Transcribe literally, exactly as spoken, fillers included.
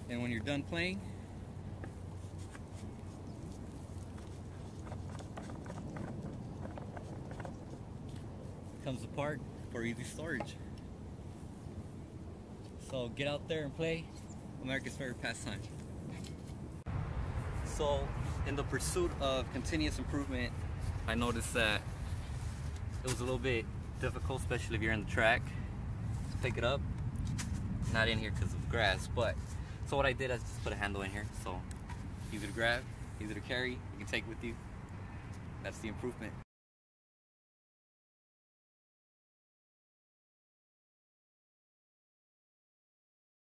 And when you're done playing, comes apart for easy storage. So get out there and play America's favorite pastime. So in the pursuit of continuous improvement, I noticed that it was a little bit difficult, especially if you're in the track, to pick it up. Not in here because of the grass, but so what I did is just put a handle in here, so easy to grab, easy to carry, you can take it with you. That's the improvement.